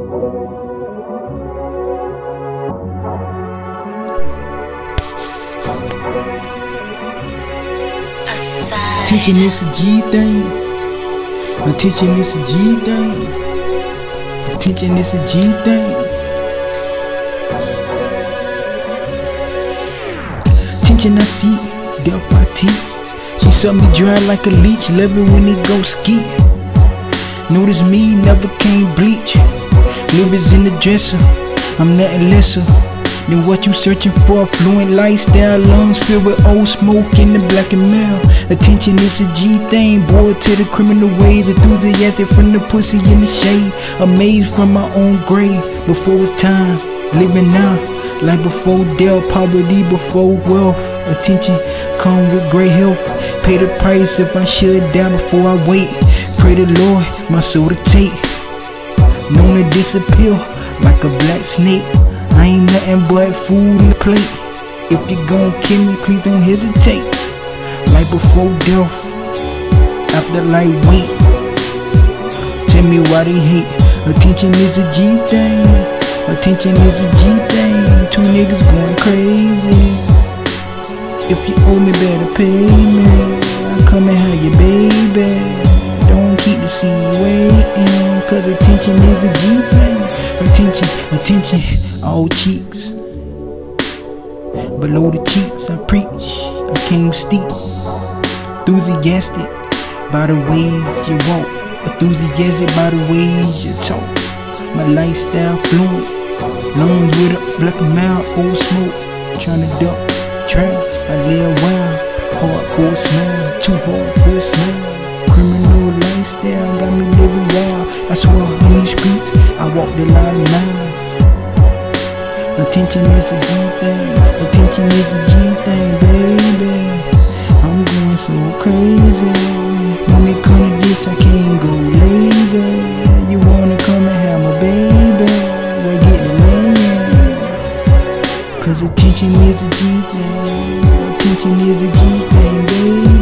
Attention is a G thing. Attention is a G thing. Attention is a G thing. Attention I see, death I teach. She suck me dry like a leech, love it when it go ski. Notice me, never came bleach. Lyrics in the dresser, I'm nothing lesser than what you searching for. Fluent lifestyle, lungs filled with old smoke in the black and male. Attention is a G thing, bored to the criminal ways. Enthusiastic from the pussy in the shade. Amazed from my own grave, before it's time. Living now, like before death, poverty before wealth. Attention come with great health. Pay the price if I should die before I wait. Pray the Lord, my soul to take. Known to disappear like a black snake. I ain't nothing but food on the plate. If you gon' kill me, please don't hesitate. Like before death, after life wait. Tell me why they hate. Attention is a G thing. Attention is a G thing. Two niggas going crazy. If you owe me, better pay me. I come and have your baby. Don't keep the scene waiting, cause attention is a G thing. Attention, attention, all cheeks. Below the cheeks I preach. I came steep. Enthusiastic by the ways you walk. Enthusiastic by the ways you talk. My lifestyle fluent. Lungs with a black mouth, old smoke. Tryna duck, trap. I live wild, hard for a smile, too hard for a smile. Criminal lifestyle got me living wild. I swear in these streets, I walk the line of mile. Attention is a G thing. Attention is a G thing, baby. I'm going so crazy. When it comes to this, I can't go lazy. You wanna come and have my baby? Well, get the land. Cause attention is a G thing. Attention is a G thing, baby.